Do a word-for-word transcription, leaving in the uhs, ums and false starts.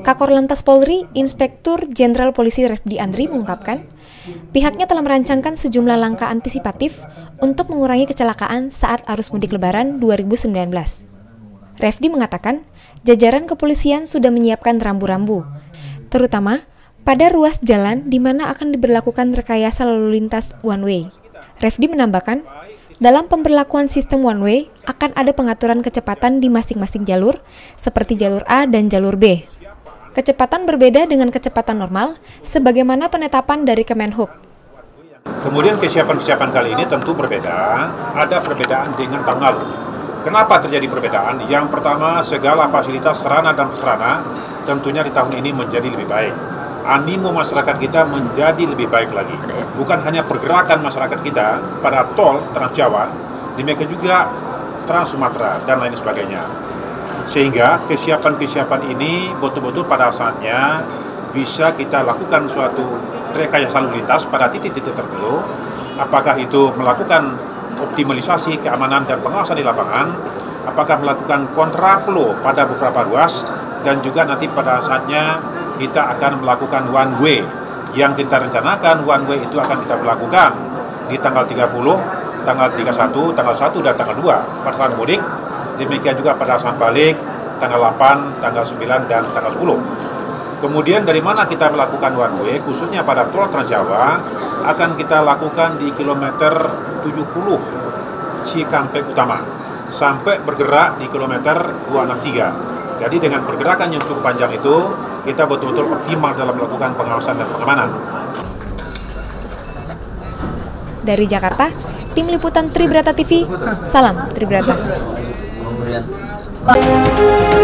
Kakor Lantas Polri, Inspektur Jenderal Polisi Refdy Andri mengungkapkan, pihaknya telah merancangkan sejumlah langkah antisipatif untuk mengurangi kecelakaan saat arus mudik Lebaran dua ribu sembilan belas. Refdy mengatakan, jajaran kepolisian sudah menyiapkan rambu-rambu, terutama pada ruas jalan di mana akan diberlakukan rekayasa lalu lintas one way. Refdy menambahkan, dalam pemberlakuan sistem one way akan ada pengaturan kecepatan di masing-masing jalur, seperti jalur A dan jalur B. Kecepatan berbeda dengan kecepatan normal, sebagaimana penetapan dari Kemenhub. Kemudian kesiapan-kesiapan kali ini tentu berbeda, ada perbedaan dengan tahun lalu. Kenapa terjadi perbedaan? Yang pertama, segala fasilitas sarana dan prasarana tentunya di tahun ini menjadi lebih baik. Animo masyarakat kita menjadi lebih baik lagi. Bukan hanya pergerakan masyarakat kita pada tol Trans Jawa, demikian juga Trans Sumatera dan lain sebagainya. Sehingga kesiapan-kesiapan ini betul-betul pada saatnya bisa kita lakukan suatu rekayasa lalu lintas pada titik-titik tertentu. Apakah itu melakukan optimalisasi keamanan dan pengawasan di lapangan, apakah melakukan kontraflow pada beberapa ruas, dan juga nanti pada saatnya kita akan melakukan one way. Yang kita rencanakan one way itu akan kita lakukan di tanggal tiga puluh, tanggal tiga puluh satu, tanggal satu, dan tanggal dua pada saat mudik. Demikian juga pada saat balik, tanggal delapan, tanggal sembilan, dan tanggal sepuluh. Kemudian dari mana kita melakukan one way, khususnya pada tol Trans Jawa, akan kita lakukan di kilometer tujuh puluh Cikampek Utama, sampai bergerak di kilometer dua enam tiga. Jadi dengan pergerakan yang cukup panjang itu, kita betul-betul optimal dalam melakukan pengawasan dan pengamanan. Dari Jakarta, tim liputan Tribrata T V, salam Tribrata. Kemudian